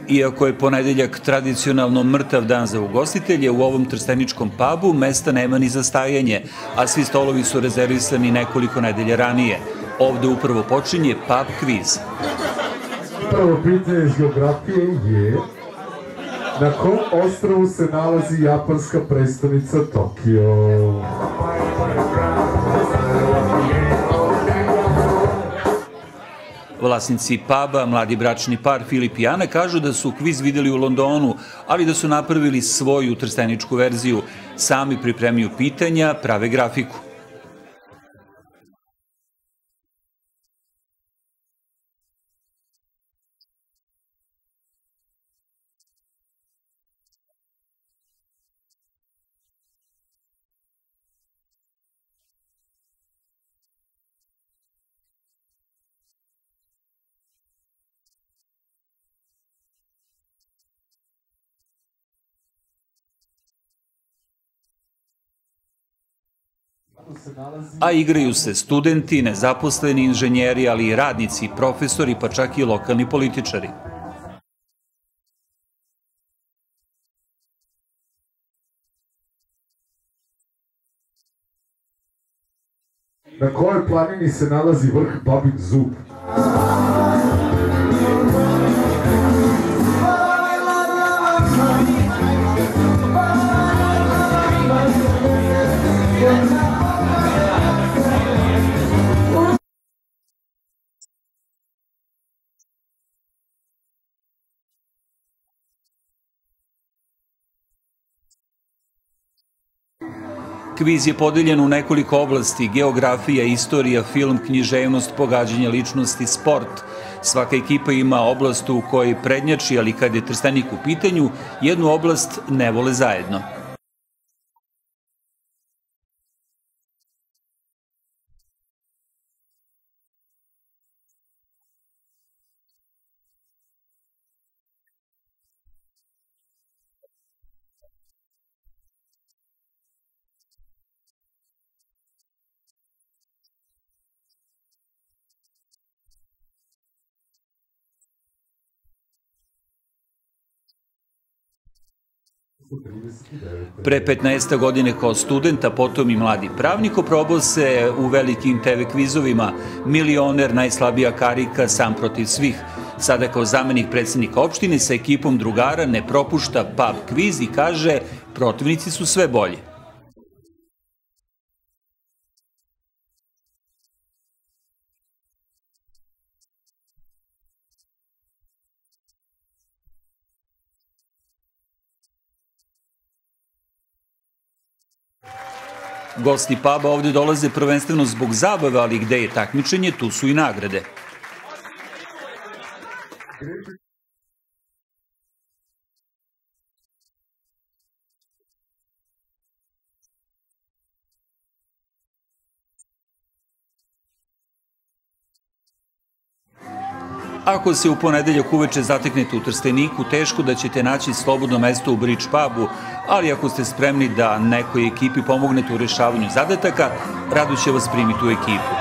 Iako je ponedeljak tradicionalno mrtav dan za ugostitelje, u ovom trsteničkom pubu mesta nema ni za stajanje, a svi stolovi su rezervisani nekoliko nedelja ranije. Ovde upravo počinje pub kviz. Prvo pitanje iz geografije je: na kom ostrvu se nalazi japanska prestonica Tokio? Vlasnici puba, mladi bračni par Filip i Ana, kažu da su kviz videli u Londonu, ali da su napravili svoju trsteničku verziju. Sami pripremaju pitanja, prave grafiku. A igraju se studenti, nezaposleni inženjeri, ali i radnici, profesori, pa čak i lokalni političari. Na kojoj planini se nalazi vrh Babin Zub? Kviz je podeljen u nekoliko oblasti: geografija, istorija, film, književnost, pogađanje ličnosti, sport. Svaka ekipa ima oblast u kojoj prednjači, ali kad je trstenik u pitanju, jednu oblast ne vole zajedno. Pre 15 godine kao student, a potom i mladi pravnik, oprobao se u velikim TV kvizovima: Milioner, Najslabija karika, Sam protiv svih. Sada kao zamenik predsednika opštine sa ekipom drugara ne propušta pub kviz i kaže: protivnici su sve bolji. Gosti puba ovde dolaze prvenstveno zbog zabave, ali gde je takmičenje, tu su i nagrade. Ako se u ponedeljak uveče zateknete u Trsteniku, teško da ćete naći slobodno mesto u Bridge pubu, ali ako ste spremni da nekoj ekipi pomognete u rešavanju zadataka, rado će vas primiti u ekipu.